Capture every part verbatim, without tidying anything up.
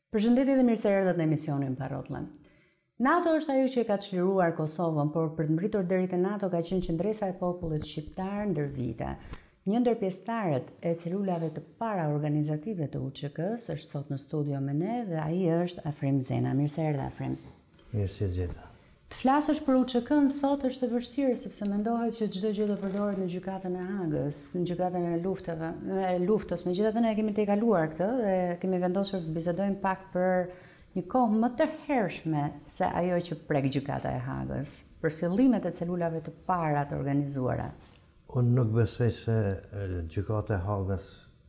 Përshëndetje dhe mirë se erdhët në emisionin pa Rrotlla. NATO është ajo që ka çliruar Kosovën, por për të mbritur deri te NATO ka qenë qendresa e popullit shqiptar ndër vite. Një ndër pjesëtarët e celulave të para organizative të U Q K-s është sot në studio me ne dhe ai është Afrim Zena. Mirë se erdhe, Afrim. Mirë se gjeta. Të flasësh për U Q K-n sot është e vështirë sepse mendohet që çdo gjë do përdoret në gjykatën e Hagës, në gjykatën e luftave, e luftës. Megjithatë ne kemi tejkaluar këtë dhe kemi vendosur të bisedojmë pak për një kohë më të hershme se ajo që prek gjykata e Hagës, për fillimet e celulave të para të organizuara. Unë nuk besoj se gjykata e Hagës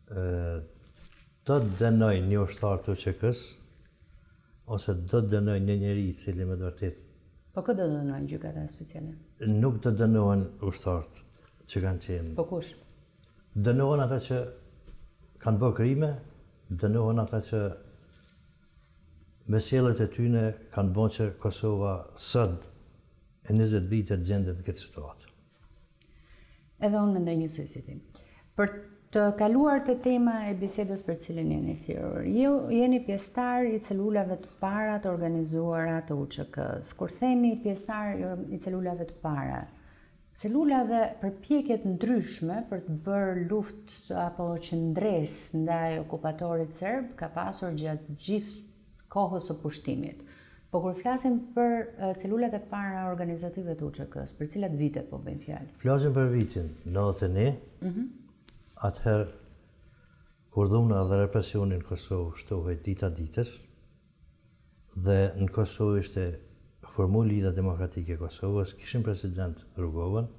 do të dënoj një ushtar të U Q K-s ose do të dënoj një njeri i cili me vërtet. Po këtë do dënojnë gjykata speciale? Nuk të dënohen ushtarët që kanë qenë. Po kush? Dënohen ata që kanë bërë krime, dënohen ata që me sjelljet e tyre kanë bërë që Kosova sot e njëzet vite të gjendet në këtë situatë. Edhe unë mendoj njësoj si ti. Për të kaluar të tema e bisedës për cilën jeni thirrur, ju jeni pjesëtar i celulave të para të organizuara të U Q K-s. Kur themi pjesëtar i celulave të para, celulave përpjekjet ndryshme për të bërë luftë apo qëndres ndaj okupatorit serb ka pasur gjatë gjithë kohës së pushtimit. Po kur flasim për uh, celulat e para organizative të U Q K-s, për cilat vite po bëjmë fjalë? Flasim për vitin nëntëdhjetë e një, Mhm. atëherë kur dhuna dhe represionin në Kosovë shtohej dita ditës dhe në Kosovë ishte formuar Lidha Demokratike e Kosovës, kishin president Rrugovën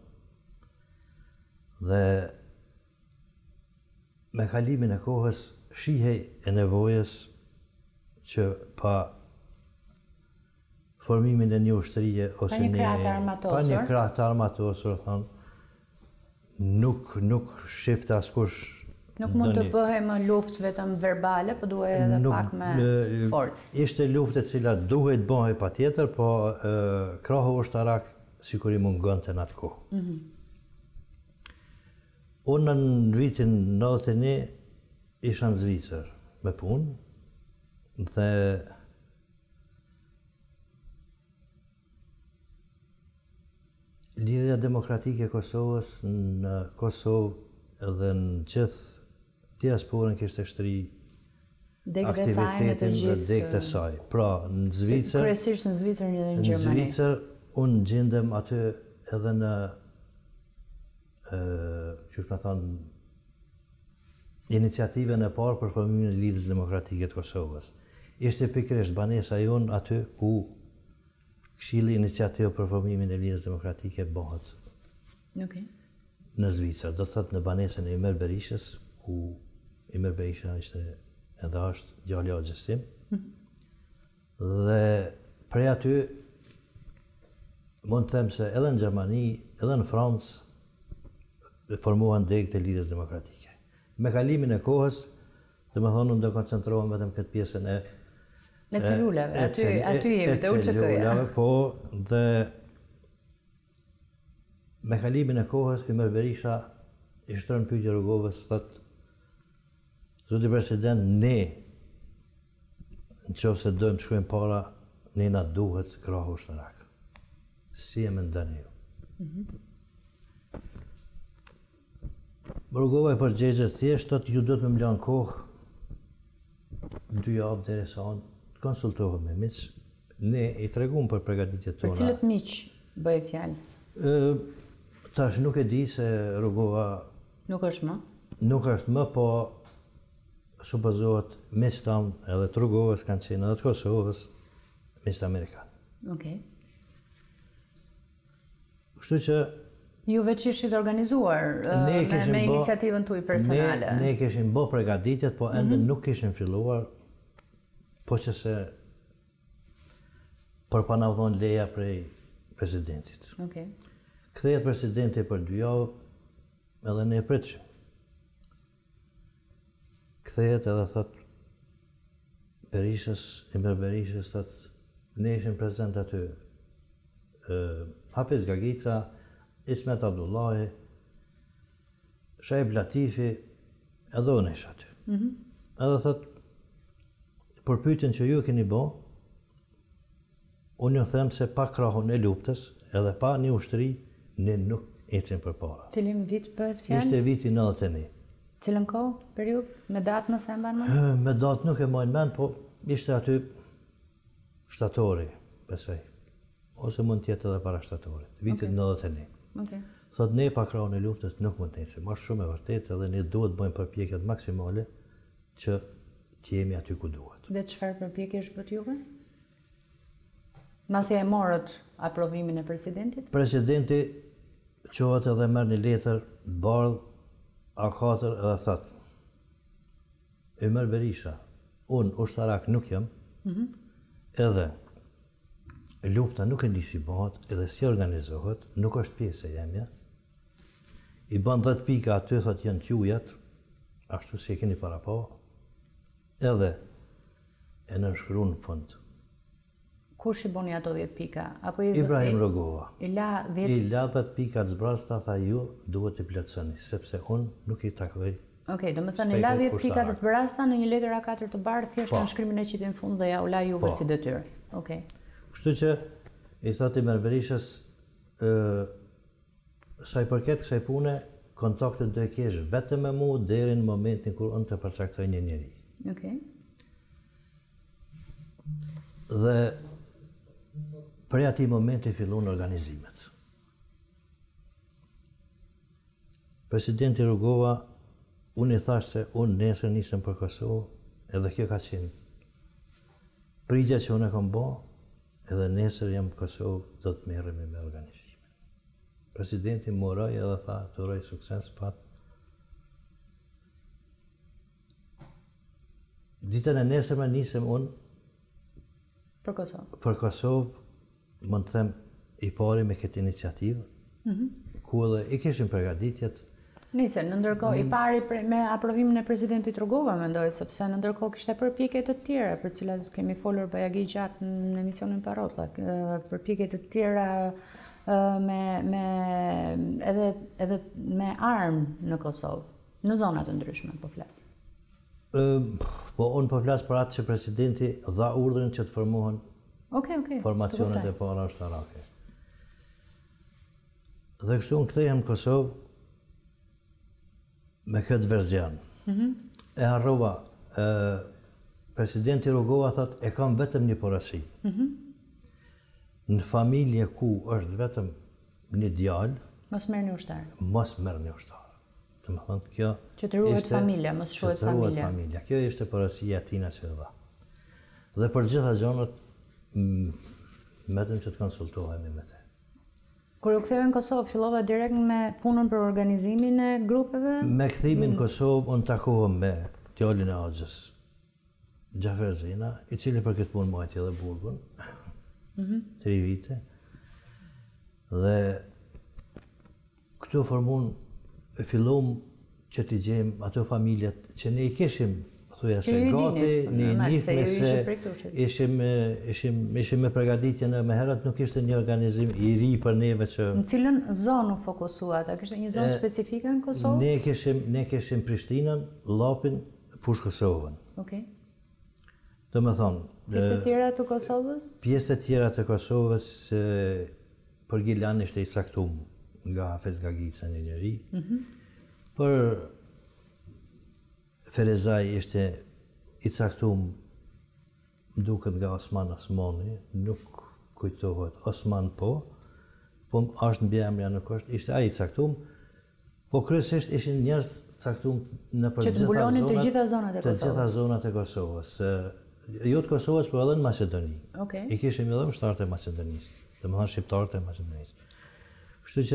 dhe me kalimin e kohës shihej e nevojës që pa formimin e një ushtrie ose një krah të armatosur, pa një krah të armatosur, thonë, nuk nuk shifte askush. Nuk mund të bëhej më luftë vetëm verbale, po duhej edhe nuk, pak me forcë. Ishte luftë e cila duhet bëhej patjetër, po e, krahu ushtarak sikur i mungonte në atë kohë. Mm-hmm. Unë në vitin nëntëdhjetë e një isha në Zvicër me punë dhe Lidhja Demokratike e Kosovës në Kosovë edhe në gjithë diasporën kishte shtri aktivitetin dhe degët e saj. Pra, në Zvicër, kryesisht në Zvicër dhe në në Gjermani. Zvicër, unë gjendem aty edhe në, që shme thonë, iniciativën e parë për formimin e Lidhjes Demokratike të Kosovës. Ishte pikërisht banesa jonë aty ku Këshilli iniciativë për formimin e Lidhjes Demokratike bëhet Okay. në Zvicër, do të thotë në banesën e Imer Berishës, ku Imer Berisha ishte edhe është djali i Hoxhës tim. Mm. Dhe prej aty mund të them se edhe në Gjermani, edhe në Francë formuan degët e Lidhjes Demokratike. Me kalimin e kohës, domethënë unë do koncentrohem vetëm këtë pjesën e Në celulave, aty, aty jemi, të U Q K-ja. Po, dhe me kalimin e kohës, Imer Berisha i shtërën pyetje Rrugovës, thotë, zoti president, ne, në qoftë se dojmë të shkojmë para, ne na duhet krahu ushtarak. Si e mendoni ju? Mm-hmm. Rrugova i përgjigjet thjesht, thotë, ju do të më mlan kohë, dy javë derisa unë konsultohem me miq, ne i tregum për përgatitjet tona. Për cilët miq bëj fjalë? Tash nuk e di se Rrugova Nuk është më? Nuk është më, po supozohet miq tan edhe të Rrugovës kanë qenë edhe të Kosovës, miq amerikan. Okej. Kështu që ju veç ishit organizuar uh, me, me iniciativën tuaj personale. Ne, ne kishim bë përgatitjet, po ende mm-hmm. nuk kishin filluar. Po që se për pa na dhënë leja prej presidentit. Okay. Kthehet presidenti për dy javë, edhe ne e pritshim. Kthehet edhe thot Berishës, Imer Berishës, thot ne ishim prezent aty. Uh, Hafiz Gagica, Ismet Abdullahi, Shaib Latifi, edhe unë isha aty. Mm-hmm. Edhe thot për pyetjen që ju keni bë, unë ju them se pa krahun e luftës, edhe pa një ushtri, ne nuk ecim përpara. Cilin vit bëhet fjalë? Ishte viti nëntëdhjetë e një. Cilën kohë, periudhë, me datë nëse e mban mend? Me datë nuk e mbaj mend, po ishte aty shtatori, besoj. Ose mund tjetë edhe para shtatorit, vitit okay. nëntëdhjetë e një. Okay. Thot ne pa krahun e luftës nuk mund të ecim, është shumë e vërtetë edhe ne duhet bëjmë përpjekjet maksimale që të jemi aty ku duhet. Dhe çfarë përpjekjesh bët juve? Masi e morët aprovimin e presidentit? Presidenti qohet edhe merr një letër bardh A katër edhe thot. Ymer Berisha, unë ushtarak nuk jam, mm -hmm. edhe lufta nuk e nisi bëhet, edhe si organizohet, nuk është pjesë e jemja. I bën dhjetë pika aty, thot janë t'jujat, ashtu si e keni para pa, edhe e nënshkruan në fund. Kush i boni ato dhjetë pika? Apo i Ibrahim Rrogova. I la dhjetë I la dhjetë pika zbrasta, tha ju duhet të plotësoni, sepse unë nuk i takoj. Okej, do të thënë i la dhjetë pika të zbrasta në një letër A katër të bardhë, thjesht në shkrimin e qitit në fund dhe ja u la juve si detyrë. Okej. Kështu që i thati Ymer Berishës, sa i përket kësaj pune, kontaktet do e kesh vetëm me mu deri në momentin kur unë të përcaktoj një njeri. Okej. Dhe prej ati momenti fillon organizimet. Presidenti Rrogova, unë i thash se unë nesër nisem për Kosovë, edhe kjo ka qenë pritja që unë e kam bë, edhe nesër jam në Kosovë, do të merremi me organizimin. Presidenti më uroi edhe tha, të uroj sukses, pat. Ditën e nesërme nisem unë për Kosovë. Për Kosovë, mund të them i pari me këtë iniciativë, mm -hmm. ku edhe i kishim përgatitjet. Nice, në ndërkohë i pari me aprovimin e presidentit Rrogova, mendoj, sepse në ndërkohë kishte përpjekje të tjera, për cilat kemi folur bajagi gjatë në emisionin Rrotlla, përpjekje të tjera me me edhe edhe me armë në Kosovë, në zona të ndryshme, po flas. Po unë po flas për atë që presidenti dha urdhrin që të formohen okay, okay. formacionet e para ushtarake. Dhe kështu unë kthehem në Kosovë me këtë verzion. Mm -hmm. E harrova, e, presidenti Rrogova thot, e kam vetëm një porosi. Mm -hmm. Në familje ku është vetëm një djalë, mos merr një ushtar. Mos merr një ushtar. Të më thonë, kjo që të ruhet familja, mos shuhet familja. Që të ruhet familja. Kjo ishte porosia tina që dha. Dhe për gjitha gjonët, metëm që të konsultohemi me te. Kur u ktheve në Kosovë, fillova direkt me punën për organizimin e grupeve? Me kthimin në Kosovë, unë takohem me djalin e Axhës, Rrotlla Zena, i cili për këtë punë majti edhe burgun, mm -hmm. tri vite. Dhe këtu formun, e fillom që t'i gjejmë ato familjet që ne i kishim, thuja se gati, ne i njihme se ishim, ishim, ishim me përgatitjen e me herët, nuk ishte një organizim i ri për neve që... Në cilën zonë u fokusuat? A kishte një zonë specifike në Kosovë? Ne kishim, ne kishim Prishtinën, Llapin, Fushë Kosovën. Okej. Do me thonë... Pjesë të tjera të Kosovës? Pjesë të tjera të Kosovës, për Gilan ishte i caktum nga Hafez Gagica një njëri, mm -hmm. për Ferezaj ishte i caktum duket nga Osman Osmani, nuk kujtohet, Osman po, po është në bjemrja nuk është, ishte ai i caktum, po kryesisht ishin njerëz caktum në për gjitha zonat, të gjitha zonat e Kosovës. Të gjitha zonat e Kosovës. Jo të Kosovës, por edhe në Macedoni. Okay. I kishim edhe ushtarët e Macedonisë, dhe më thonë shqiptarët e Macedonisë. Kështu që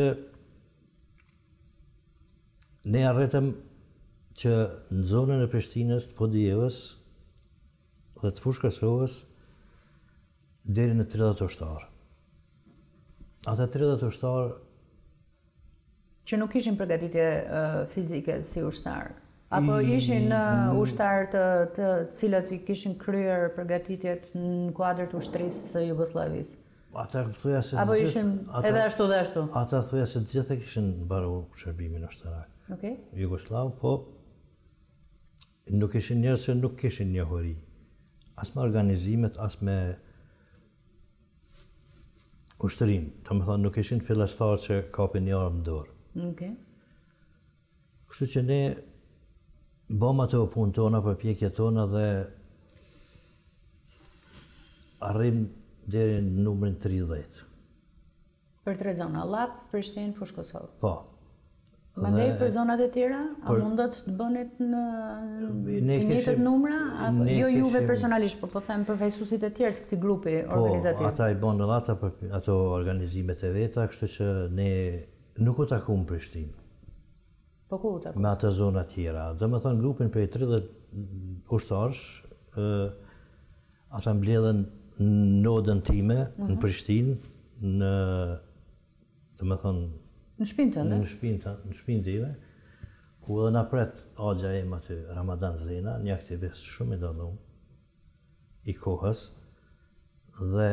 ne arritëm që në zonën e Prishtinës, të Podijevës dhe të Fushë Kosovës deri në tridhjetë ushtarë. Ata tridhjetë ushtarë që nuk ishin përgatitje uh, fizike si ushtarë, apo ishin uh, ushtarë të, të cilat i kishin kryer përgatitjet në kuadër të ushtrisë së Jugosllavisë. Ata thuja se apo ishin edhe ashtu dhe ashtu. Ata thuja se të gjithë kishin mbaru shërbimin ushtarak. Okay. Jugoslav, po nuk ishin njerëz që nuk kishin njohuri. as me organizimet, as me ushtërim. Të më thonë, nuk ishin fillestar që kapin një armë dorë. Okay. Kështu që ne bëm ato punë tona, përpjekjet tona dhe arrim deri në numrin tridhjetë. Për tre zona, Llap, Prishtinë, Fushë Kosovë. Po. Mandej për zonat e tjera, a mundot të bënit në të njëjtët numra? Apo jo juve personalisht, po po them përfaqësuesit e tjerë të këtij grupi organizativ. Po, ata i bën edhe ata për ato organizimet e veta, kështu që ne nuk u takuam Prishtinë. Po ku u takuam? Me ato zona tjera. Do me thonë grupin prej tridhjetë ushtarësh, ata mbledhen nodën time në Prishtinë, në do me thonë Në shpinë të ndë? Në shpinë, në shpinë time, ku edhe na pret agja im aty, Rrotlla Zena, një aktivist shumë i dallum i kohës, dhe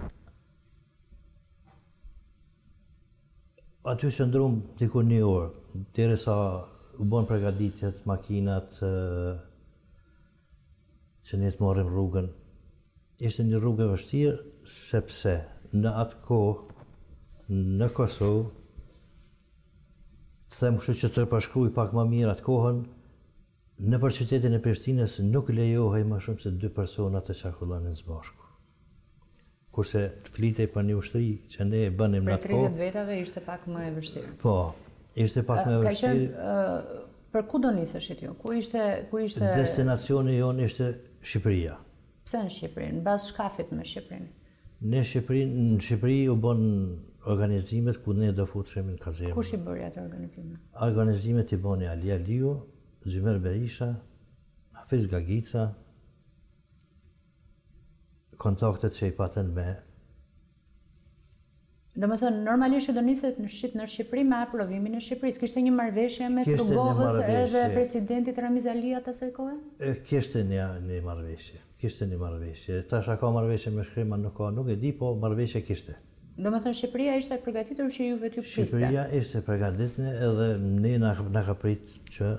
aty qëndrum diku një orë, derisa u bën përgatitjet, makinat, që ne të morrim rrugën. Ishte një rrugë e vështirë, sepse në atë kohë, në Kosovë, të them kështu që të përshkruaj pak më mirë atë kohën, nëpër qytetin e Prishtinës nuk lejohej më shumë se dy persona të qarkullonin së bashku. Kurse të flitej për një ushtri që ne e bënim në atë kohë. Për tridhjetë vetave ishte pak më e vështirë. Po, ishte pak më e vështirë. Ka qenë, për ku do niseshit ju? Ku ishte, ku ishte... Destinacioni jonë ishte Shqipëria. Pse në Shqipërinë? Në bazë shkafit me Shqipërinë? Në Shqipërinë, në Shqipëri u bën organizimet ku ne do futeshim në kazernë. Kush i bëri ato organizime? Organizimet i bëni Ali Aliu, Zymer Berisha, Hafiz Gagica, kontaktet që i patën me. Do me thënë, normalisht do niset në Shqip, në Shqipëri me aprovimin e Shqipërisë. Kishte një marrëveshje mes Rrugovës edhe presidentit Ramiz Aliut asaj kohe? Kishte një, një marrëveshje. Kishte një marrëveshje. Tash a ka marrëveshje me Shkrima, nuk ka, nuk e di, po marrëveshje kishte. Do me thënë, Shqipëria ishte e përgatitur që juve t'ju priste? Shqipëria ishte e përgatitur edhe ne na, na ka prit që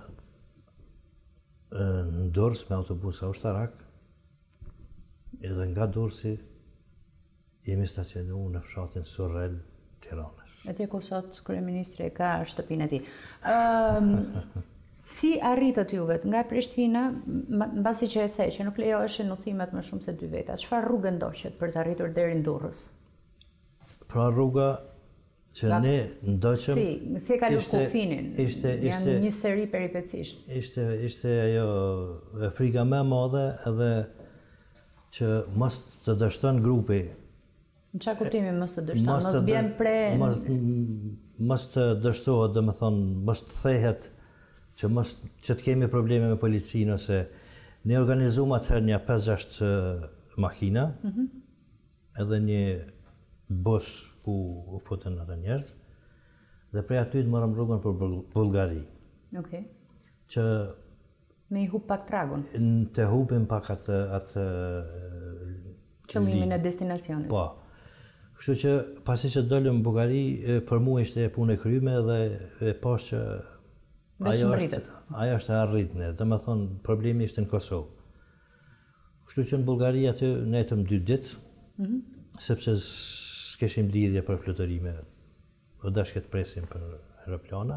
në Durrës me autobusa ushtarak, edhe nga Durrësi jemi stacionu në fshatin Surrel, Tiranës. Atje ku sot kryeministri ka shtëpinë e tij. Um, si arritët juve nga Prishtina, mbasi që e the që nuk lejoheshin udhimet më shumë se dy veta, çfarë rrugë ndoqët për të arritur deri në Durrës? Pra rruga që Nga, ne ndoqëm... Si, si e kalu kufinin, ishte, ishte, janë një seri peripecisht. Ishte, ishte ajo frika më e madhe edhe që mos të dështon grupi. Në qa kuptimi mos të dështon? Mos, mos bjen pre... Mos, mos të dështohet, dhe me thonë, mos të thehet që, mos, që të kemi probleme me policinë, ose ne organizuam atëherë një pesë gjashtë makina, mm -hmm. edhe një bosh ku u futën ata njerëz, dhe prej aty të morëm rrugën për Bullgari. Okay. Që me i hub pak tragun. Të hubim pak atë atë qëllimin e destinacionit. Po. Kështu që pasi që dolëm në Bullgari, për mua ishte punë e kryme dhe e pash që ajo është ajo është e arritme. Domethënë problemi ishte në Kosovë. Kështu që në Bullgari aty ne jetëm dy ditë, mm -hmm. sepse keshim lidhje për fluturime, o dashket presim për aeroplana.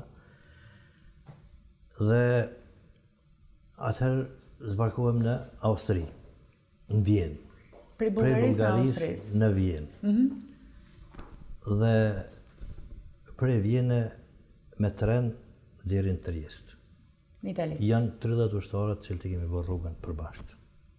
Dhe atëherë zbarkohem në Austri, në Vjenë. Prej Bullgarisë në Austrisë? Në Vjenë. Mm -hmm. Dhe prej Vjene me tren deri në Triest. Në Itali? Janë tridhjetë ushtarët që të kemi bërë rrugën përbashkët.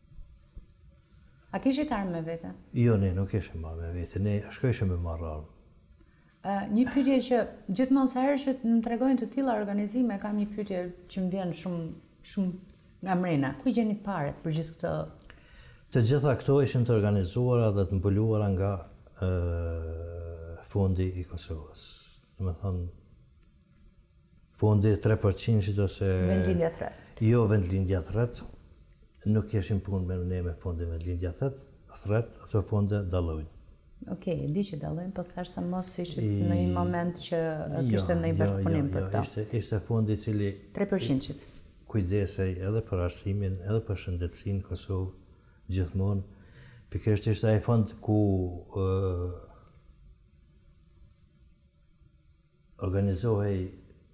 A kishit armë me vete? Jo, ne nuk kishim armë me vete, ne shkojshim me marrë armë. Uh, një pyetje që gjithmonë sa herë që më tregojnë të tilla organizime, kam një pyetje që më vjen shumë shumë nga mrena. Ku i gjeni paret për gjithë këtë? Të gjitha këto ishin të organizuara dhe të mbuluara nga uh, fondi i Kosovës. Do të thonë fondi tre përqind ose vendlindja thret. Jo vendlindja thret. Nuk keshim punë me ne me fonde me lindja thret, thret, ato fonde dallojnë. Okej, e di që dallojnë, po thash se mos ishit në një moment që kishte ndonjë bashkëpunim për këto. Ishte ishte fondi i cili tre përqind kujdesej edhe për arsimin, edhe për shëndetësinë Kosovë gjithmonë. Pikërisht ishte ai fond ku uh, organizohej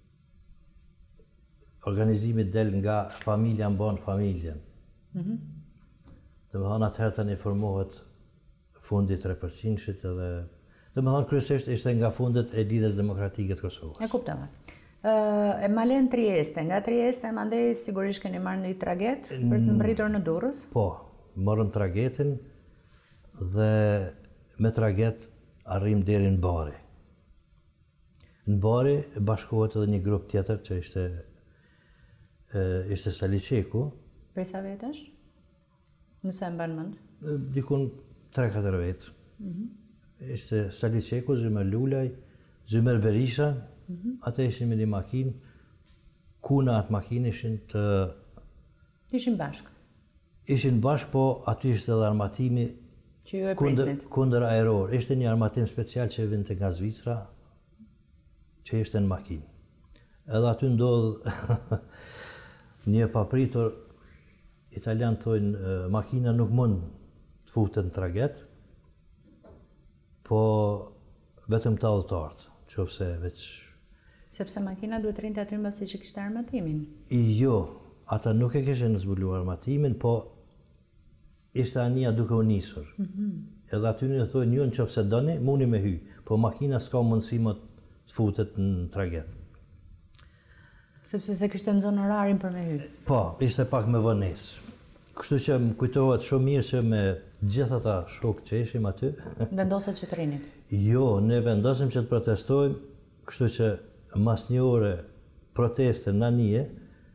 organizimi del nga familja mban familjen. Mhm. Dhe më thonë atëherë tani formohet fundi tre përqindshit edhe dhe më thonë kryesisht ishte nga fundet e lidhjes demokratike të Kosovës. E kuptova. Uh, e malen Trieste, nga Trieste mandej sigurisht keni marrë një traget për të mbërritur në Durrës? Po, morëm tragetin dhe me traget arrim deri në Bari. Në Bari bashkohet edhe një grup tjetër që ishte e, ishte Staliçeku. Për sa vjetësh? Nëse e mban mend? Dikun tre katër vjet. Mhm. Ishte Staliçeku, Zymer Lulaj, Zymer Berisha, mm-hmm. Ate ishin me një makinë, ku në atë makinë ishin të... Ishin bashkë? Ishin bashkë, po aty ishte edhe armatimi që ju e kunder, prisnit? Kunder aeror. Ishte një armatim special që vinte nga Zvicra, që ishte në makinë. Edhe aty ndodh një papritur, italian thojnë, makina nuk mund të futet në traget, po vetëm të udhëtarët, qofse veç... Sepse makina duhet rinte aty mbasi që kishte armatimin? Jo, ata nuk e kishin zbuluar armatimin, po ishte anija duke u nisur. Mm-hmm. Edhe aty në thojnë, ju në qofse doni, muni me hy, po makina s'ka mundësi më të futet në traget. Sepse se kishte nxënë orarin për me hy? Po, ishte pak me vonesë. Kështu që më kujtohet shumë mirë që me gjithë ata shokë që ishim aty. Vendoset që të rinit? Jo, ne vendosim që të protestojmë, kështu që mas një ore proteste në anije,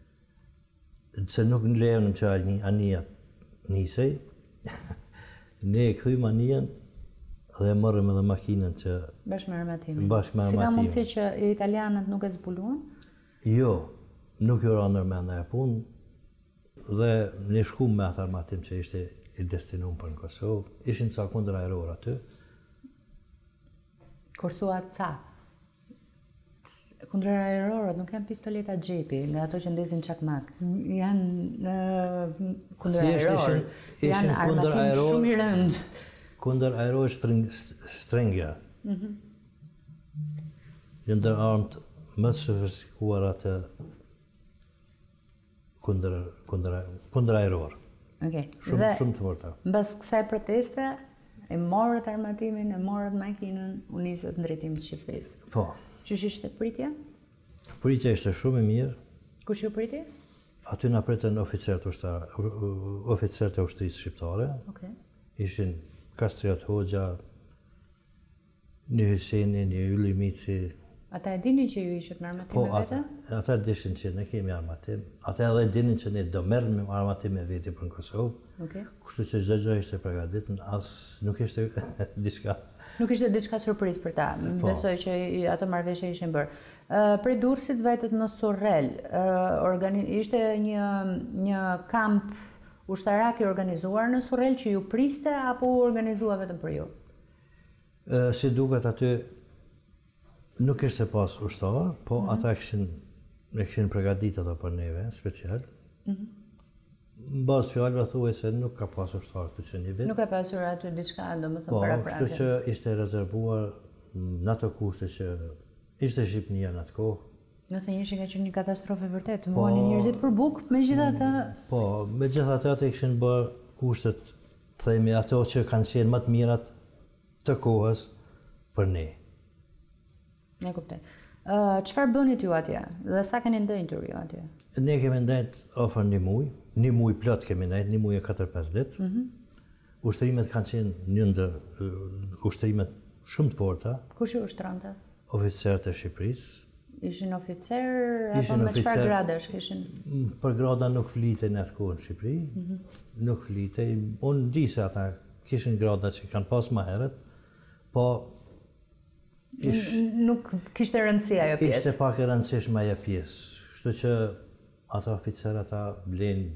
se nuk në lejonëm që anija nisej, ne e këthujmë anijen dhe morëm edhe makinën që... Bashkë me armatimin? Bashkë me armatimin. Si ka mundësi që italianët nuk e zbuluan? Jo, nuk ju ranër me në e punë, dhe ne shkum me atë armatim që ishte i destinum për në Kosovë, ishin ca kundër aeror aty. Kur thua ca, kundër aerorët nuk janë pistoleta xhepi, nga ato që ndezin çakmak. Janë uh, kundër aeror, janë armatim shumë i rëndë. Kundër aeror strengja. Mhm. Janë ndër armët më të sofistikuara të kundër kundër kundër aeror. Okej. Shumë Dhe, shumë të forta. Mbas kësaj proteste e morët armatimin, e morët makinën, u nisët në drejtim të Shqipërisë. Po. Qysh ishte pritja? Pritja ishte shumë e mirë. Kush ju priti? Aty na pritën oficerët ushtar, oficerët e ushtrisë shqiptare. Okej. Ishin Kastriot Hoxha, një Hyseni, një Ylli Mici. Ata e dinin që ju ishët me armatim Po, me vete? ata, ata dishin që ne kemi armatim. Ata edhe dinin që ne do merrem me armatim me veti për në Kosovë. Okej. Kështu që çdo gjë ishte përgatitur, as nuk ishte diçka. Nuk ishte diçka surprizë për ta. Besoj që i- ato marrëveshje ishin bërë. Uh, prej Durrësit vajtet në Surrel. Uh, organi ishte një një kamp ushtarak i organizuar në Surrel që ju priste apo u organizua vetëm për ju? E, si duket aty nuk ishte pas ushtar, po mm-hmm. ata kishin e kishin përgatitur ato për neve special. Mhm. Në bazë fjalëve thuaj se nuk ka pas ushtar këtë që një vit. Nuk ka pasur aty diçka, domethënë Po, para kështu që ishte rezervuar në ato kushte që ishte Shqipënia në atë kohë. Nëse njëshin ka qenë një katastrofë vërtet, Po, muani njerëzit për bukë, megjithatë. Po, megjithatë ata kishin bërë kushtet, themi ato që kanë qenë më të mirat të kohës për ne. Ne kuptoj. Uh, Çfarë bënit ju atje? Dhe sa keni ndënjtur ju atje? Ne kemi ndajt ofër një muj, një muj plot kemi ndajt, një muj e katër pesë ditë. Mhm. Ushtrimet kanë qenë një ndër uh, ushtrimet shumë të forta, Kush ju ushtronte? oficerët e Shqipërisë. Ishin oficer Ishin apo me oficer. çfarë gradash kishin? M, Për grada nuk flitej në atë kohë në Shqipëri, nuk flitej. Unë di se ata kishin grada që kanë pas më herët, po ish, N- Nuk kishte rëndësi ajo pjesë. ishte pak e rëndësishme ajo pjesë. Kështu që ata oficerë ata blenë,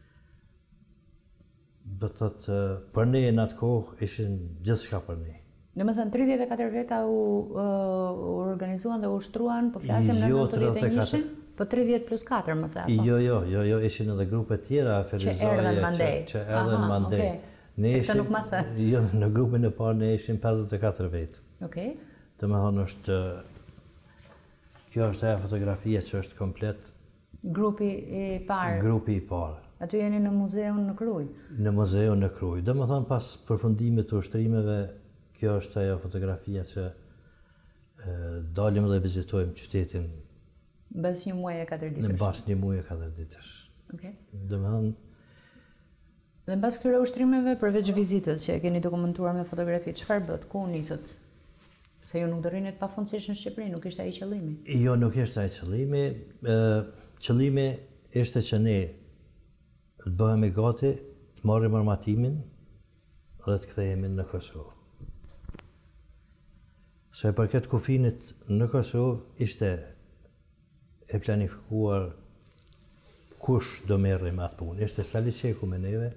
do të thotë, për ne në atë kohë ishin gjithçka për ne. Domethënë tridhjetë e katër veta u, uh, u organizuan dhe u ushtruan, po flasim në Jo nëntëdhjetë e njëshin? Po tridhjetë plus katër më the. Jo, jo, jo, jo, ishin edhe grupe tjera, Ferizaje, që erdhen mandej. Ne ishim, nuk ma the. Jo, në grupin e parë ne ishim pesëdhjetë e katër vetë. Okej. Të me thonë është, kjo është ajo fotografia që është komplet. Grupi i parë. Grupi i parë. Aty jeni në muzeun në Kruj. Në muzeun në Kruj. Dhe me thonë pas përfundimit të ushtrimeve, kjo është ajo fotografia që e, dalim dhe vizitojmë qytetin. Bas një muaj e katër ditësh. Në bas një muaj e katër ditësh. Okej. Dhe me thonë, dhe në bas këtyre ushtrimeve, përveç vizitës që e keni dokumentuar me fotografi, çfarë bët? Ku nisët? Se ju nuk do rrinit pafundësisht në Shqipëri, nuk ishte ai qëllimi. Jo, nuk ishte ai qëllimi. E, qëllimi ishte që ne të bëhemi gati, të marrim armatimin dhe të kthehemi në Kosovë. Se për këtë kufinit në Kosovë ishte e planifikuar kush do merri me atë punë. Ishte Sali Qeku me neve,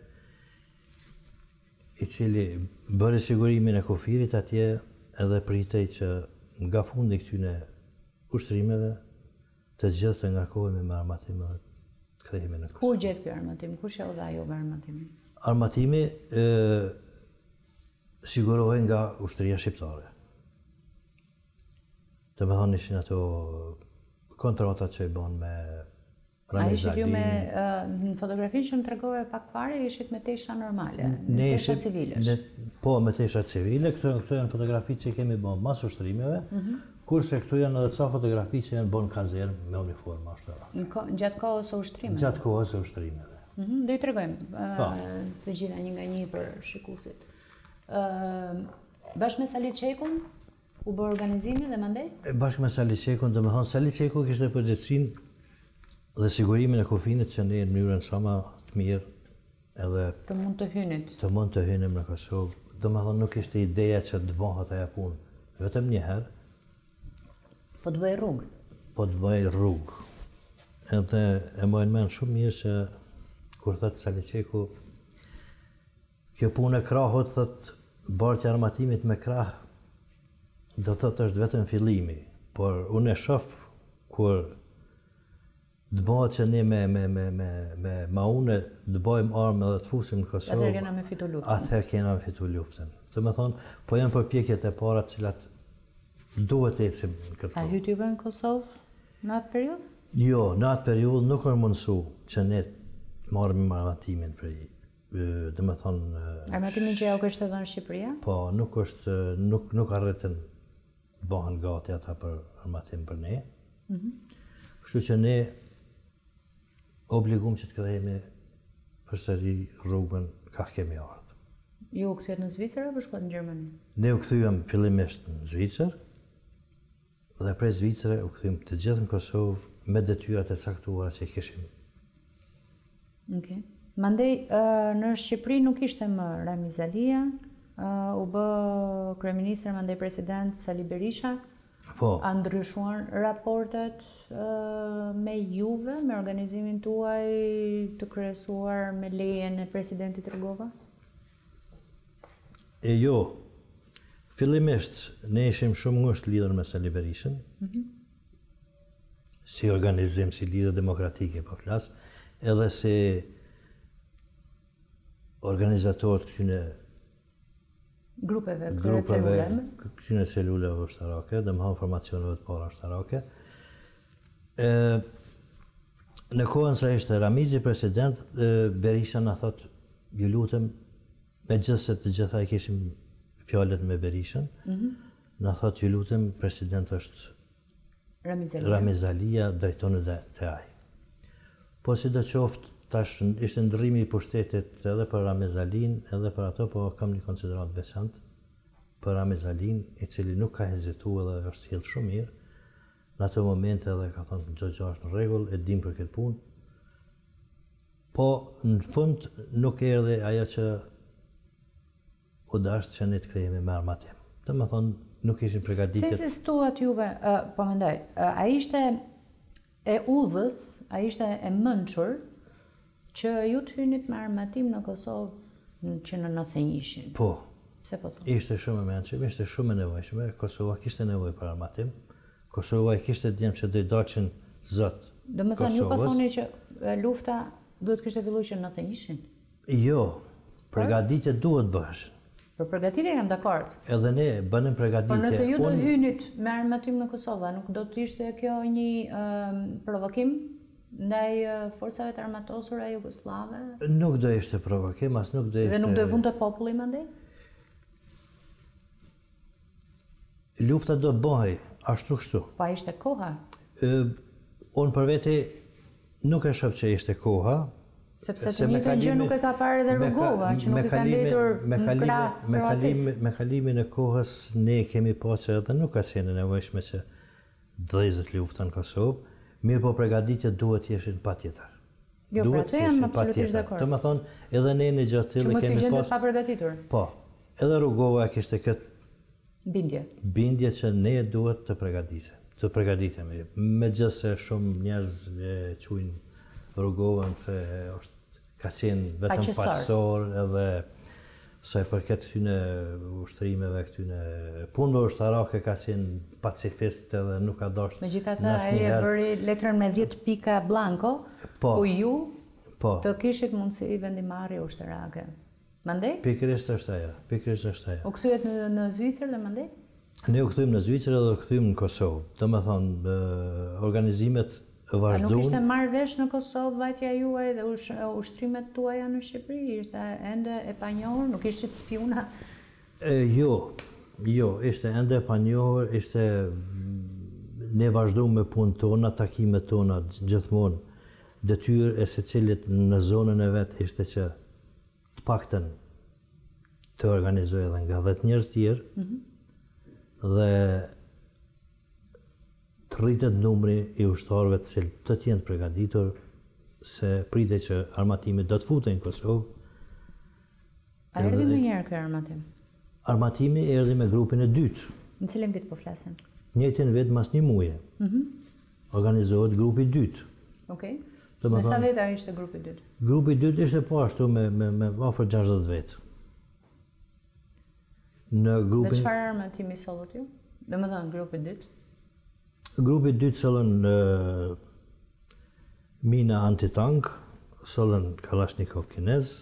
i cili bëri sigurimin e kufirit atje edhe pritej që nga fundi këtyne ushtrimeve të gjithë të ngarkohemi me armatim dhe të kthehemi në Kosovë. Ku gjetë kjo armatim? Kush ja u dha juve armatimin? Armatimi e, sigurohej nga ushtria shqiptare. Të me thonë ishin ato kontratat që i bon me A ishit ju me, uh, në fotografinë që më tregove pak pare, ishit me tesha normale, ne tesha civilesh? Ne, po, me tesha civile, këto, këto janë fotografitë që kemi bon mas ushtrimeve, mm -hmm. kurse këto janë edhe ca fotografi që janë bon kazerë me uniforma ushtarake. Në gjatë kohës së ushtrimeve? Gjatë kohës së ushtrimeve. Mm -hmm. Do i tregojmë uh, të gjitha një nga një për shikuesit. Uh, bashkë me Sali Qekun, u bë organizimi dhe mandej? Bashkë me Sali Qekun, dhe me thonë, Sali Qeku kishte përgjegjësinë dhe sigurimin e kufinit që ne në mënyrën sa më të mirë edhe të mund të hynit. Të mund të hynim në Kosovë. Do me thonë nuk ishte ideja që të bëhet ajo punë vetëm një herë. Po të bëj rrugë. Po të bëj rrugë. Edhe e mojnë men shumë mirë që kur thëtë Sali Qeku, kjo punë e krahut thëtë bartja armatimit me krah, do thëtë është vetëm fillimi, por unë e shoh kur të bëhet që ne me, me, me, me, me maune të bëjmë armë dhe të fusim në Kosovë. Atëherë kena me fitu luftën. Atëherë kena me fitu luftën. Të me thonë, po janë përpjekjet e para cilat duhet të ecim në këtë. A hyti juve në Kosovë në atë periud? Jo, në atë periud nuk është mundësu që ne të marrim armatimin për i. Dhe me thonë... Armatimin që ja u kështë edhe në Shqipëria? Po, nuk është, nuk, nuk arritën bëhen gati ata për armatim për ne. Mm -hmm. Kështu që ne obligum që të kthehemi përsëri rrugën ka kemi ardhur. Ju u kthyet në Zvicër apo shkuat në Gjermani? Ne u kthyem fillimisht në Zvicër dhe prej Zvicër u kthyem të gjithë në Kosovë me detyrat e caktuara që kishim. Okej. Mandej në Shqipëri nuk ishte më Rami Zalia, u bë kryeministër mandej president Sali Berisha. Po. A ndryshuan raportet uh, me juve, me organizimin tuaj të kryesuar me lejen e presidentit Rrogova? E jo, fillimisht ne ishim shumë ngushtë lidhur me Sali Berishën, mm -hmm. si organizim, si lidhje demokratike po flas, edhe si organizatorët këtyne grupeve, grupeve, këtyne celuleve ushtarake, dhe më hanë formacioneve të para ushtarake. E, në kohën sa ishte Ramizi president, e, Berisha na thot, ju lutem, me gjithë se të gjitha i kishim fjallet me Berishën, mm -hmm. na thot, ju lutem, president është Rami Zalia, drejtoni të aj. Po si do qoftë, tash ishte ndrrimi i pushtetit edhe për Rami Zalin, edhe për ato, po kam një konsiderat veçantë për Rami Zalin, i cili nuk ka hezitu edhe është sjellë shumë mirë. Në ato momente edhe ka thonë, gjë gjë është në rregull, e dim për këtë punë. Po në fund nuk erdhi ajo që u dashtë që ne të kthehemi me armatim. Të më thonë, nuk ishin përgatitjet. Si si stuat juve, uh, po mendoj, uh, a ishte e udhës, a ishte e mençur që ju të hynit me armatim në Kosovë që në nëntëdhjetë e një-shin? Po. Pse po thonë? Ishte shumë e mençur, ishte shumë e nevojshme. Kosova kishte nevojë për armatim. Kosova i kishte djem që do i dalshin zot Do më thënë, ju pa thoni që e, lufta duhet kishte filluar që në nëntëdhjetë e njëin? Jo, përgatitje duhet bëhesh. Për përgatitje jam dakord. Edhe ne bënim përgatitje. Por nëse ju do Unë- hynit me armatim në Kosovë, nuk do të ishte kjo një um, provokim ndaj uh, forcave të armatosura jugoslave? Nuk do ishte provokim, as nuk do ishte... Dhe nuk do e vunte populli mandej? Lufta do bëhej, ashtu kështu. Pa ishte koha? Ë, unë për veti nuk e shoh që ishte koha, Sepse të njëjtën gjë nuk e ka parë edhe Rugova, që nuk i ka mbetur me në kalimin, krah me Kroacisë. kalimin, me kalimin e kohës ne kemi pa që edhe nuk ka qenë e nevojshme që drejzët lufta në Kosovë, mirë po përgatitjet duhet ishin patjetër. Jo, për atë jam absolutisht dakord. Të më thonë, edhe ne në gjatë Që tillë mos i kemi gjendet pas... pa përgatitur. Po, edhe Rugova kishte këtë Bindje. bindje që ne duhet të përgatitemi, të përgatitemi. Megjithëse shumë njerëz e quajnë Rugovën se është ka qenë vetëm Paqësor. paqësor edhe sa i përket këtyne ushtrimeve, këtyne punëve ushtarake ka qenë pacifist edhe nuk ka dashur. Megjithatë, ai e bëri letrën me dhjetë pika blanko, Po. ku ju Po, të kishit mundësi vendimarrje ushtarake. Mandej? pikërisht është ajo, pikërisht është ajo. U kthyet në, në Zvicër dhe mandej? Ne u kthyem në Zvicër edhe u kthyem në Kosovë. Domethënë, ë, organizimet A nuk ishte vazhduan. marrë vesh në Kosovë vajtja juaj dhe ush, ushtrimet tuaja në Shqipëri? Ishte ende e panjohur, nuk ishit spiuna? E, jo, jo, ishte ende e panjohur, ishte ne vazhduam me punën tona, takimet tona gjithmonë. Detyrë e secilit në zonën e vet ishte që të paktën të organizojë edhe nga dhjetë njerëz tjerë dhe të rritet numri i ushtarëve të cilët të të jenë përgatitur se pritej që armatimi do të futej në Kosovë. A erdhi ndonjëherë ky armatim? Armatimi erdhi me grupin e dytë. Në cilin vit po flasim? Njëjtin vit mas një muaji. Organizohet grupi i dytë. Okej. Do më Me sa thonë- veta ishte grupi i dytë? Grupi i dytë ishte po ashtu me me me afër gjashtëdhjetë vjet. Në Dhe grupin çfarë armatimi sollët ju? Domethënë grupi i dytë? grupi i dytë sollën uh, mina antitank, sollën Kalashnikov kinez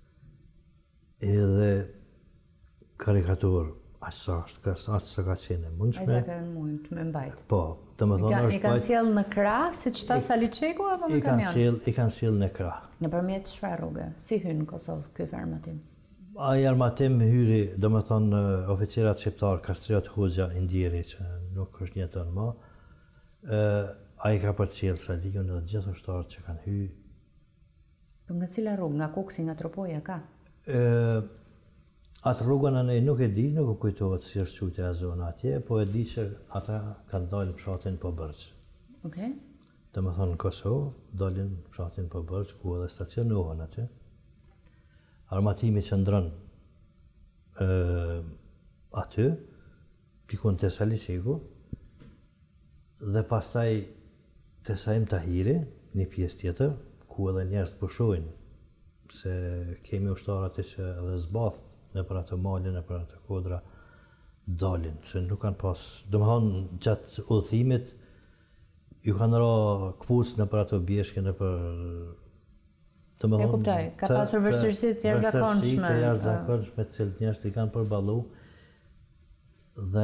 edhe karikatur aq sa është, ka aq sa ka qenë e Ai mundshme. sa kanë mund të më mbajt. Po, domethënë I është kanë bajt- sjell në krah, siç ta Saliçeku apo i në kanë kamion? sjell, i kanë sjell në krah. Nëpërmjet çfarë rruge? Si hyn në Kosovë ky armatim? Ai armatim hyri, domethënë oficerat shqiptar Kastriot Hoxha Indjeri që nuk është njëton më. ë ai ka përcjell Saliun dhe të gjithë ushtarët që kanë hyrë. Po nga cila rrugë? Nga Koksi, nga Tropoja ka? ë atë rrugën anë nuk e di, nuk e kujtohet si është qytja e zona atje, po e di që ata kanë dalë në fshatin Pobërç. Okej. Domethënë në Kosovë dalin në fshatin Pobërç ku edhe stacionohen aty. Armatimi qëndron ë aty, pikun te Saliçeku, dhe pastaj te Saim Tahiri, një pjesë tjetër, ku edhe njerëz të pushojnë, se kemi ushtarë aty që edhe zbath në për atë malin, në për atë kodra, dalin, se nuk kanë pas, domethënë gjatë udhëtimit, ju kanë ra kpucë në për ato bjeshke, në për... E kuptoj, ka pasur vështirësi të jashtëzakonshme. Vështirësi të jashtëzakonshme të cilët njerëzit i kanë përballu dhe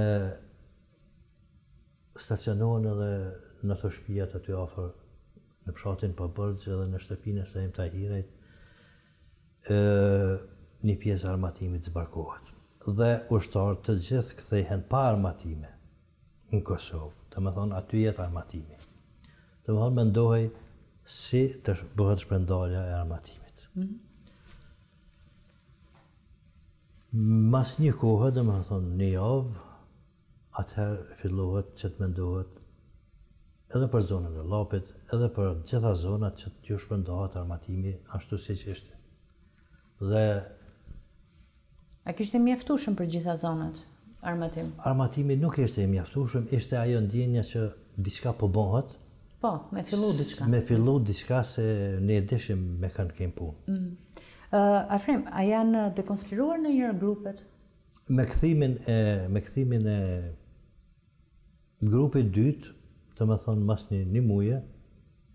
stacionohen edhe në ato shtëpiat aty afër në fshatin Pobërç edhe në shtëpinë e Saim Tahirit ë një pjesë e armatimit zbarkohet. Dhe ushtarët të gjithë kthehen pa armatime në Kosovë. Domethënë aty jetë armatimi. Domethënë mendohej si të bëhet shpërndarja e armatimit. Mhm. Mas një kohë, domethënë një javë, atëherë fillohet që të mendohet edhe për zonën e Llapit, edhe për gjitha zonat që t'ju shpërndahet armatimi ashtu siç ishte. Dhe A kishte mjaftueshëm për gjitha zonat armatim? armatimi nuk ishte i mjaftueshëm, ishte ajo ndjenja që diçka po bëhet. Po, me fillu diçka. Me fillu diçka se ne e dishim me kanë kem punë. Mm. Uh, Afrim, a janë dekonstruuar në njërë grupet? Me kthimin e me kthimin e grupit dytë, të më thonë mas një, një muje,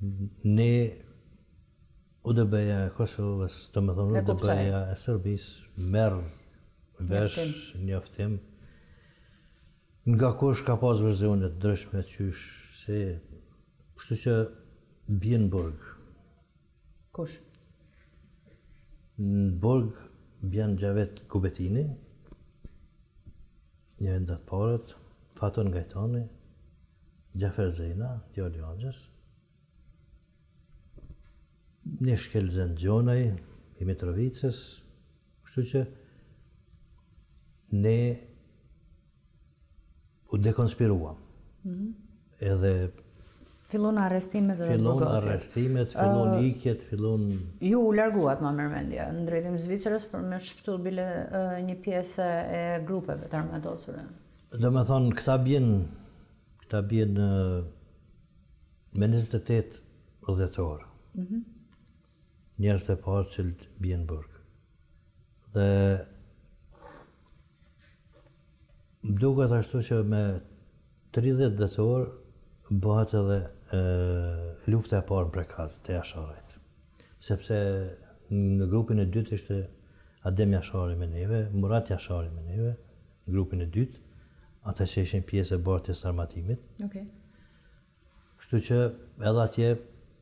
ne U D B-ja e Kosovës, të më thonë U D B-ja e Serbisë, merë vesh njoftim. Nga kush ka pas versionet ndryshme qysh se kështu që bjen burg. Kush? Në burg bjen Gjavet Kubetini, një ndat parët, Faton Gajtani, Rrotlla Zena, djali Anxhës, një shkelzen Gjonaj, i Mitrovicës, kështu që ne u dekonspiruam. Mm-hmm. Edhe fillon arrestimet dhe fillon burgosjet. arrestimet, fillon uh, ikjet, fillon... Ju u larguat më mërmendja në drejtim Zvicrës për me shpëtu bile uh, një pjesë e grupeve të armatosura. Do me thonë, këta bjen, këta bjen uh, me njëzet e tetë dhjetor. Mm-hmm. Njerëz të parë që bjen burg. Dhe më duket ashtu që me tridhjetë dhjetor bëhet edhe e, lufta e parë në Prekaz të Jasharit. Sepse në grupin e dytë ishte Adem Jashari me neve, Murat Jashari me neve, në grupin e dytë, ata që ishin pjesë e bartjes së armatimit. Okay. Kështu që edhe atje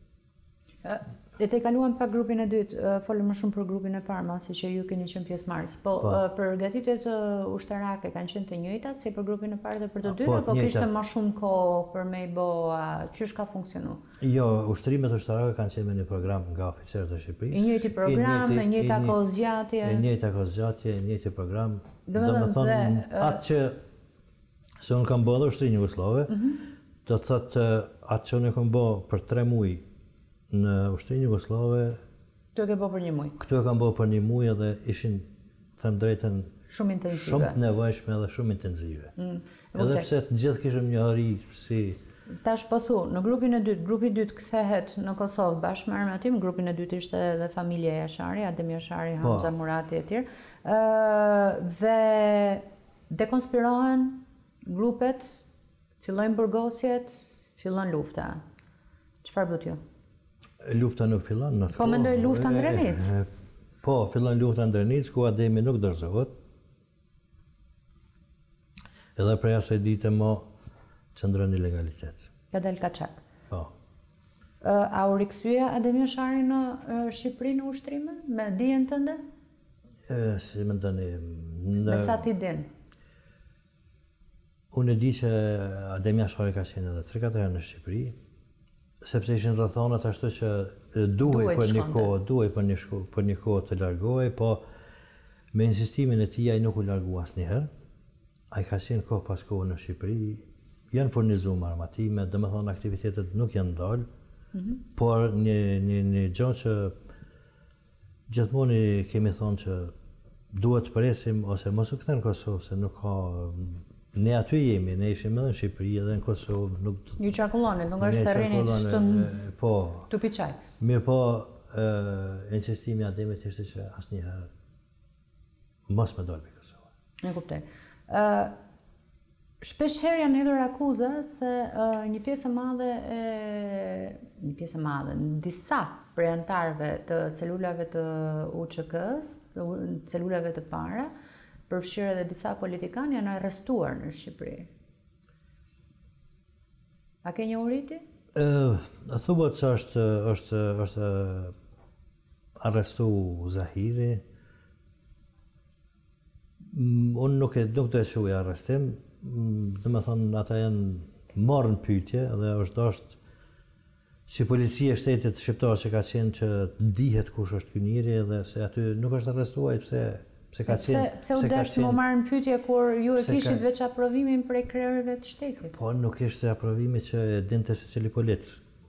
E te kaluam pa grupin e dytë, uh, folëm më shumë për grupin e parë, masi që ju keni qenë pjesëmarrës. Po, uh, përgatitjet uh, ushtarake kanë qenë të njëjtat si për grupin e parë dhe për të dytë, apo kishte më shumë kohë për me i bo, uh, qysh ka funksionu? Jo, ushtrimet ushtarake kanë qenë me një program nga oficerët e Shqipërisë. I njëjti program, e njëjta kohë zgjatje. E njëjta kohë zgjatje, e njëjti program. Do me thonë, atë që se unë kam bërë ushtri Jugoslave, do të thotë atë që unë e kam bërë për tre muaj në ushtrinë Jugoslave. Këtu e ke bërë për një muaj? Këtu e kam bërë për një muaj edhe ishin, them drejten, shumë intensive. Shumë të nevojshme edhe shumë intensive. Mm, edhe okay. Pse të gjithë kishim një hëri si... Tash po thu, në grupin e dytë, grupi i dytë kthehet në Kosovë bashkë me armatim, grupin e dytë ishte edhe familja Jashari, Adem Jashari, Hamza Murati e tjerë. Uh, dhe dekonspirohen grupet, fillojnë burgosjet, fillon lufta. Çfarë bët ju? Lufta nuk fillon në të Po mendoj lufta në Drenic? Po, fillon lufta në Drenic, ku Ademi nuk dorëzohet. Edhe prej asaj dite mo qëndron ilegalitet. Ka dal kaçak. Po. A u rikthye Ademi Jashari në Shqipëri në ushtrime me dijen tënde? Si më ndani... Me sa ti din? Unë e di që Ademi Jashari ka qenë edhe tre katër herë në Shqipëri, sepse ishin rrethonat ashtu që duhej për një kohë, duhej për një kohë, për një kohë të largohej, po me insistimin e tij ai nuk u largua asnjëherë. Ai ka qenë kohë pas kohë në Shqipëri, janë furnizuar armatime, domethënë aktivitetet nuk janë ndalë, mm-hmm. por një një një gjë që gjithmonë kemi thonë që duhet të presim ose mos u kthen në Kosovë, se nuk ka ne aty jemi, ne ishim edhe në Shqipëri edhe në Kosovë, nuk... Ju qarkullonit, nuk është të rrini që po, të piqaj. Mirë po, e, insistimi Ademit ishte që asnjëherë mos me dalë për Kosovë. Ne kuptoj. Uh, shpesh herë janë hedhur akuza se uh, një pjesë e madhe e një pjesë e madhe, disa prej antarëve të celulave të U Q K-s, celulave të para, përfshirë edhe disa politikanë janë arrestuar në Shqipëri. A ke një uriti? Uh, Thuhet që është, është, është arrestu Zahiri. Mm, unë nuk e nuk të shuaj arrestim. Mm, dhe me thonë, ata janë marrë në pyetje dhe është është si policia e shtetit shqiptar që ka qenë që dihet kush është ky njeri dhe se aty nuk është arrestuar pse Pse ka qenë... Pse u desh më marrë në pyetje kur ju e kishit veç aprovimin prej krerëve të shtetit? Po nuk ishte aprovimi që e dinte se cili polic.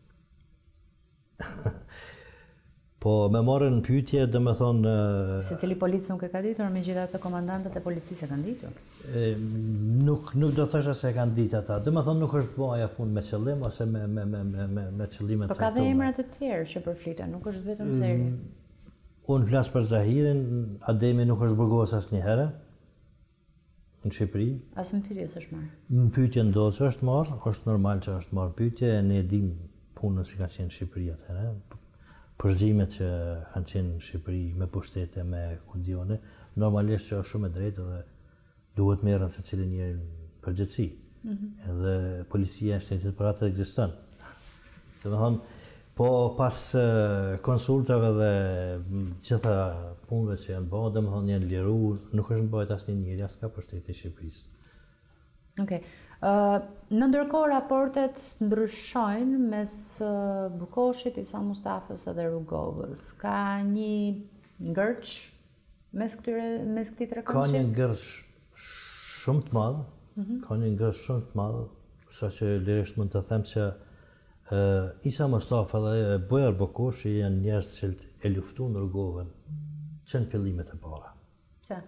Po me marrën në pyetje, dhe me thonë... Se cili polic nuk e ka ditur, me gjitha të komandantët e policisë e kanë ditur? E, nuk, nuk do thësha se e kanë ditë ata. Dhe me thonë nuk është bëja punë me qëllim, ose me, me, me, me, me qëllimet caktuar. Po ka dhe emrat të tjerë që përfliten, nuk është vetëm Zeri. Mm, Unë flasë për Zahirin, Ademi nuk është burgos asnjëherë në Shqipëri. Asë në pyetje s'është marrë? Në pyetje ndodhë që është marrë, është normal që është marrë pyetje, ne e dim punën si kanë qenë në Shqipëri atëherë, përzimet që kanë qenë në Shqipëri me pushtete, me kundione, normalisht që është shumë e drejtë dhe duhet merren se cilin njëri në përgjithësi. Edhe policia e shtetit për atë ekziston. Domethënë, po pas konsultave dhe gjitha punëve që janë bërë, domethënë janë liru, nuk është bëhet asnjë njeri as ka pushteti i Shqipërisë. Okej. Në ndërkohë raportet ndryshojnë mes Bukoshit, Isa Mustafës edhe Rrugovës. Ka një ngërç mes këtyre mes këtij tre Ka një ngërç shumë të madh, ka një ngërç shumë të madh, sa që lirisht mund të them që Isa Mustafa dhe Bujar Bukoshi janë njerëz që e luftuan Rrugovën që në fillimet e para. Pse?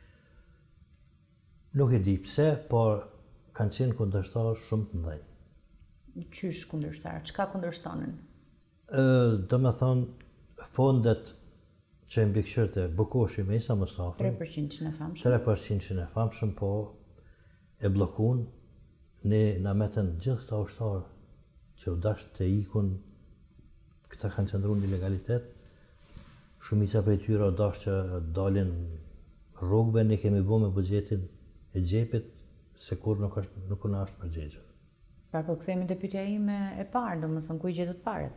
Nuk e di pse, por kanë qenë kundërshtarë shumë të mëdhenj. Qysh kundërshtarë? Çka kundërshtonin? Do me thonë, fondet që e mbikëqyrte Bukoshi me Isa Mustafa, tre përqind e famshëm. tre përqind e famshëm, po e blokun, ne na metën gjithë këta ushtarë që u dash të ikun, këta kanë qëndruar në ilegalitet, shumica prej tyre u dash që dalin rrugëve, ne kemi bërë me buxhetin e xhepit, se kur nuk është nuk na është përgjegjur. Pra po kthehemi te pyetja ime e parë, domethënë ku i gjetët paret?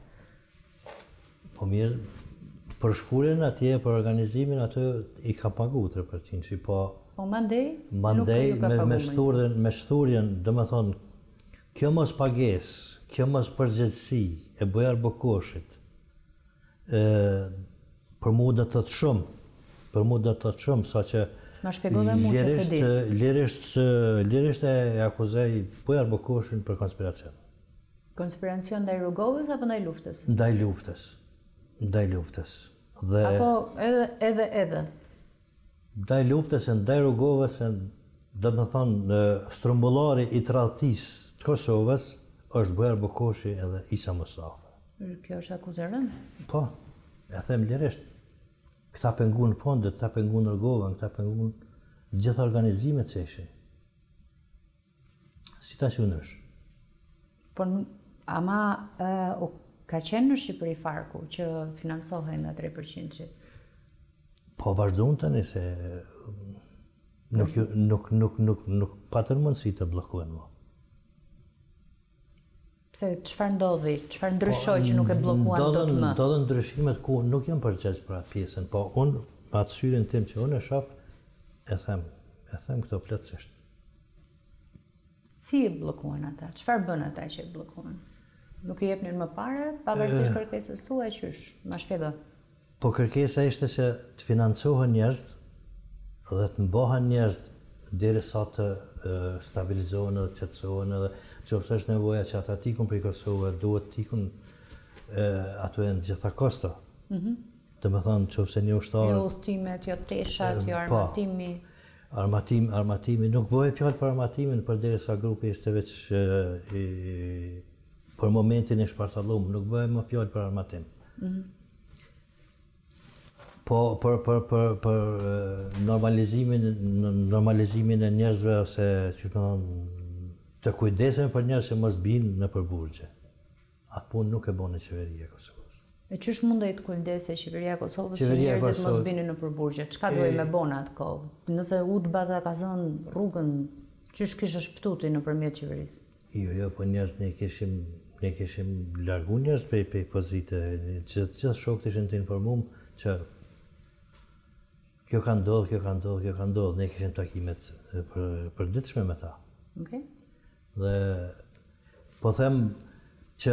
Po mirë, për shkurjen atje, për organizimin aty i ka pagu tre përqind, po Po mandej? mandej me me shturjen, me shturjen, domethënë kjo mos pagesë, kjo mos përgjegjësi e Bujar Bukoshit, ë për mua do të thotë shumë, për mua do të thotë shumë, saqë Ma shpjego dhe mu që se di. Lirisht, lirisht e akuzoj Bujar Bukoshin për konspiracion. Konspiracion ndaj Rrugovës apo ndaj luftës? Ndaj luftës. Ndaj luftës. Dhe apo edhe edhe edhe. Ndaj luftës e ndaj Rrugovës, do të thonë strumbullari i tradhtisë të Kosovës është Bujar Bukoshi edhe Isa Mustafa. Kjo është akuzë e rëndë? Po, e them lirisht. Këta pengun fondet, këta pengun Rrugovën, këta pengun gjithë organizimet që ishin. Si ta qunësh? Por ama uh, ka qenë në Shqipëri Farku që financohen nga tre përqind? Po vazhdojnë tani se nuk, nuk, nuk, nuk, nuk patën mundësi të bllokohen më. Pse çfarë ndodhi? Çfarë ndryshoi që nuk e bllokuan dot më? Ndodhen ndryshimet ku nuk jam përgjegjës për atë pjesën, po unë me atë syrin tim që unë e shoh, e them, e them këto plotësisht. Si e bllokuan ata? Çfarë bën ata që e bllokuan? Nuk i jepnin më parë, pavarësisht kërkesës tuaj, qysh? Ma shpjego. Po kërkesa ishte që të financohen njerëz dhe të mbahen njerëz derisa të stabilizohen dhe të qetësohen, edhe nëse është nevoja që ata të ikun prej Kosovës, duhet të ikun ato janë gjitha kosto. Mhm. Do të thonë nëse një ushtar jo udhëtimet, jo teshat, jo armatimi. Armatim, armatimi nuk bëhej fjalë për armatimin përderisa grupi ishte veç i për momentin e shpartallum, nuk bëhej më fjalë për armatim. Mhm. Po për për për për normalizimin normalizimin e njerëzve ose që thonë të kujdesen për njerëz që mos binë në përburgje. Atë punë nuk e bën e qeveria e Kosovës. E qysh mundej të kujdese qeveria e Kosovës që Qeveria e njerëzit mos Kosovës- binin në përburgje? Çka duhej me bon atë kohë? Nëse Udbata ka zënë rrugën, qysh kishte shpëtuti nëpërmjet qeverisë? Jo, jo, po njerëz ne kishim ne kishim largu njerëz prej prej pozite, që gjithë shokët ishin të informuar që kjo ka ndodhur, kjo ka ndodhur, kjo ka ndodhur, ne kishim takimet për përditshme me ta. Okej. Dhe po them që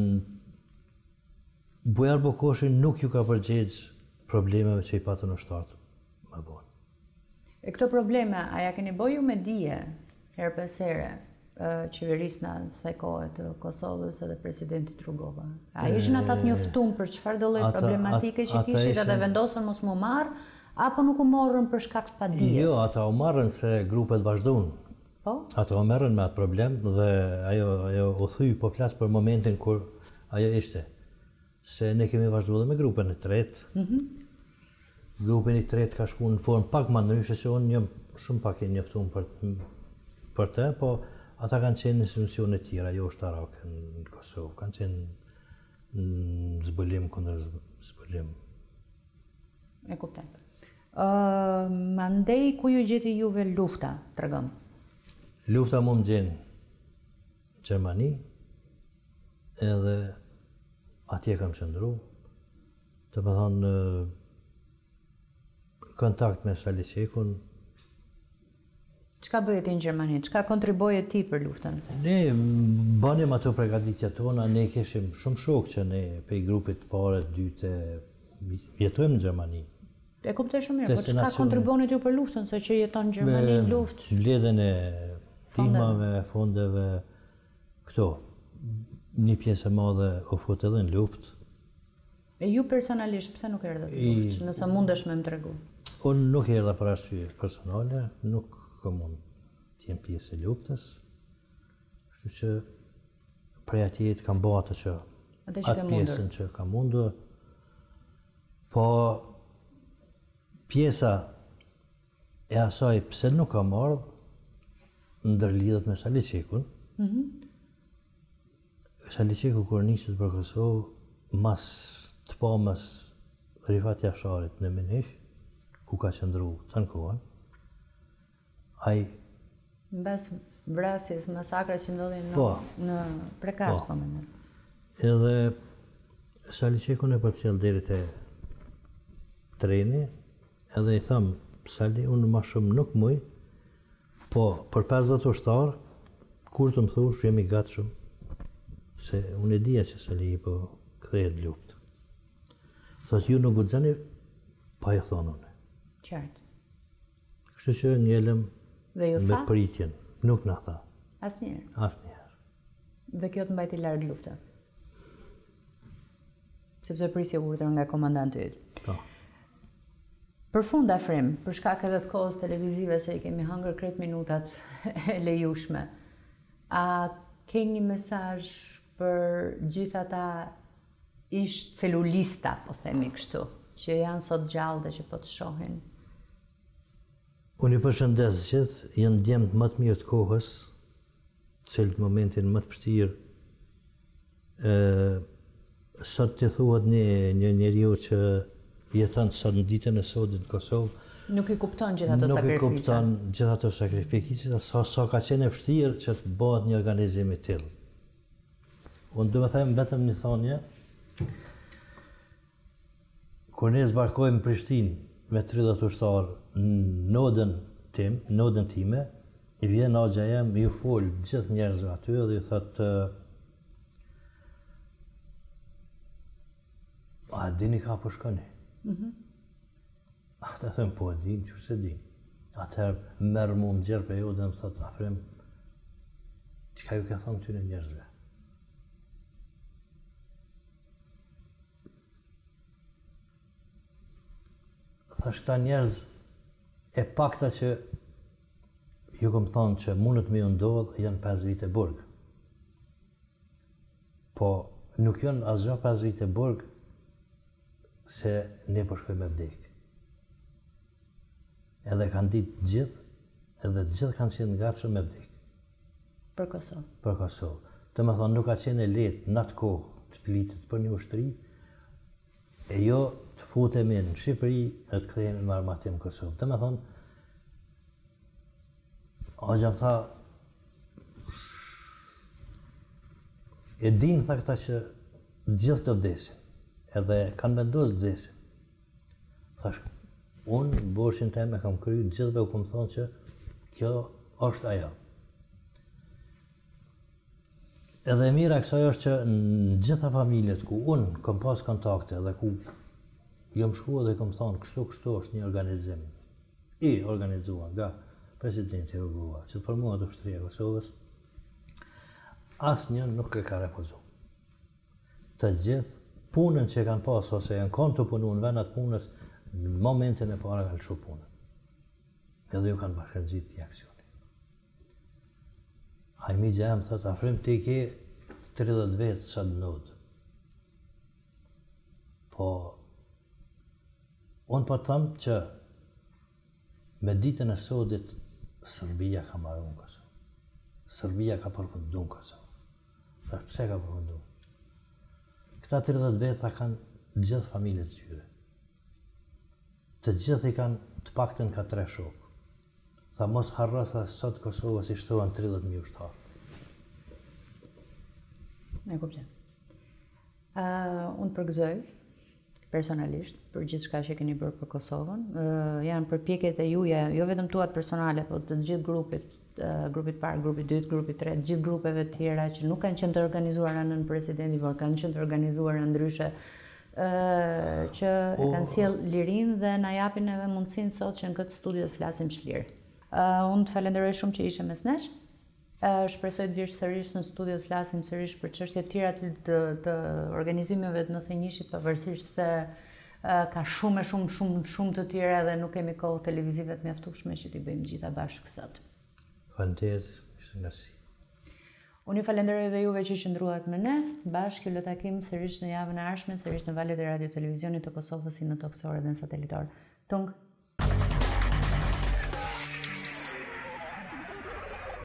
Bujar Bukoshi nuk ju ka përgjigj problemeve që i patën ushtarët më vonë. E këto probleme, a ja keni bëju me dije her pas here qeverisë në asaj kohe të Kosovës edhe presidentit Rrugova? A ishin ata të njoftuar për çfarë do lloj ata- problematike që ata kishit ishin- edhe vendosën mos mu marr, apo nuk u morrën për shkak të padijes? Jo, ata u marrën se grupet vazhdojnë. Po? Ata u merren me atë problem dhe ajo ajo u thy, po flas për momentin kur ajo ishte. Se ne kemi vazhduar edhe me grupin e tretë. Mhm. Grupin i tretë ka shkuar në formë pak më ndryshe se unë jam shumë pak e njoftuar për për të, po ata kanë qenë institucione të tjera, jo ushtarake në Kosovë, kanë qenë në zbulim kundër zbulim. E kuptoj. Uh, Mandej, ku ju gjeti juve lufta, tregom? Lufta mu më gjenë në Gjermani, edhe atje kam qëndru, të më thonë kontakt me Saliqekun. Çka bëhet në Gjermani? Çka kontriboje ti për luftën? Ne banim ato përgatitja tona, ne kishim shumë shokë që ne pe i grupit pare, dyte, jetojmë në Gjermani. E kuptoj shumë mirë, po çka kontribonit ju për luftën, se që jeton në Gjermani në luftë? Mbledhjen e timave, fondeve, këto. Një pjesë e madhe u fut edhe në luftë. E ju personalisht, pse nuk erdhët në luftë, nëse mundesh me më tregu? Unë nuk erdha për arsye personale, nuk kam mund të jem pjesë e luftës. Kështu që prej atje kam bërë atë që atë pjesën që kam mundur. Po pjesa e asaj pse nuk kam ardhur ndërlidhet me Saliqekun. Mm-hmm. Saliqeku kur niset për Kosovë, mas të pamës Rifat Jasharit në Menih, ku ka qëndru të në kohën, ai... Mbas vrasjes, masakrës që ndodhin në, po, në Prekas, po, po me në. Edhe Saliqekun e për qëllë deri te treni, edhe i thamë, Sali, unë ma shumë nuk muj, po për pesëdhjetë ushtarë, kur të më thush, jemi gatë shumë, se unë e dija që Sali i po kthehet luftë. Thot, ju nuk guxani, pa e thonë unë. Qartë. Kështu që njelëm me pritjen, nuk na tha. Asnjëherë. Asnjëherë. Dhe kjo të mbajti larg luftë. Sepse prisje urdhër nga komandanti yt. Po. Për fund Afrim, për shkak edhe të kohës televizive se i kemi hëngër krejt minutat e lejushme, a ke një mesazh për gjithë ata ish celulista, po themi kështu, që janë sot gjallë dhe që po të shohin? Unë i përshëndes gjithë, janë djemët më të mirë të kohës, cilët momentin më të vështirë. Sot të thuhet një, një njeriu që jeton sot në ditën e sotit në Kosovë, nuk i kupton gjithë ato sakrifica. Nuk i kupton gjithë ato sakrifica, sa, sa ka qenë e vështirë që të bëhet një organizim i tillë. Unë do të them vetëm një thonje, kur ne zbarkojmë në Prishtinë me tridhjetë ushtarë në nodën tim, nodën time, i vjen agja jem, ju fol gjithë njerëzve aty dhe ju thotë, a dini ka po shkoni? Mm-hmm. Ata thëmë, po e dim, që se dim. Atëherë merë mu më gjerë për ju dhe më thotë, Afrim, qëka ju ke thonë këtyre njerëzve? Thashtë ta njerëz e pakta që ju kom thonë që mundët me ju ndodhë janë pesë vite burg. Po nuk janë asgjë pesë vite burg se ne po shkojmë me vdek. Edhe kanë ditë gjithë, edhe gjithë kanë qenë ngatshëm me vdek. Për Kosovë. Për Kosovë. Të me thonë, nuk ka qenë e letë në atë kohë të flitit për një ushtri, e jo të futemi në Shqipëri e të kthehemi në armatim në Kosovë. Të me thonë, Agja më tha, e dinë tha këta që gjithë të vdesin, edhe kanë vendosur të vdesin. Thash, unë borshin teme kam kryer, gjithëve u kam thonë që kjo është ajo. Edhe e mira kësaj është që në gjitha familjet ku unë kam pas kontakte dhe ku jam shkuar dhe kam thonë kështu kështu është një organizim i organizuar nga presidenti Rrotlla, që të formuar ushtria e Kosovës, asnjë nuk e ka refuzuar. Të gjithë punën që kanë pas ose janë kanë të punu në vendat punës, në momentin e parë kanë lëshu punën. Edhe ju kanë bashkëngjit të aksioni. Ajmi gjem thëtë, Afrim, ti ke tridhjetë vetë sa të nodë. Po, unë po të thëmë që me ditën e sodit, Serbia ka marrë në Kosovë. Serbia ka përkëndu në Kosovë. Thash, pse ka përkëndu? Këta tridhjetë veta kanë gjithë familjet e tyre. Të gjithë i kanë të paktën ka tre shokë. Tha mos harro se sot Kosovës i shtohen tridhjetë mijë ushtarë. E kuptoj. Uh, unë përgëzoj personalisht për gjithë shka që keni bërë për Kosovën. Uh, janë përpjekjet e juja, jo vetëm tuat personale, po të gjithë grupit, uh, grupit parë, grupit dytë, grupit tre, gjithë grupeve tjera që nuk kanë qenë të organizuara nën presidenti, por kanë qenë të organizuara ndryshe, uh, që e kanë sjell lirinë dhe na japin edhe mundësinë sot që në këtë studio të flasim çlirë. Uh, unë të falenderoj shumë që ishe mes nesh. Uh, shpresoj të vish sërish në studio të flasim sërish për çështje të tjera të, të, të organizimeve të Nëthënjishit, pavarësisht se uh, ka shumë e shumë shumë shumë të tjera dhe nuk kemi kohë televizive të mjaftueshme që t'i bëjmë gjitha bashkë sot. Faleminderit, ishte nasi. Unë ju falenderoj dhe juve që qëndruat me ne. Bashkë ju le takim sërish në javën e ardhshme, sërish në valët e radio televizionit të Kosovës si në toksore dhe në satelitor. Tung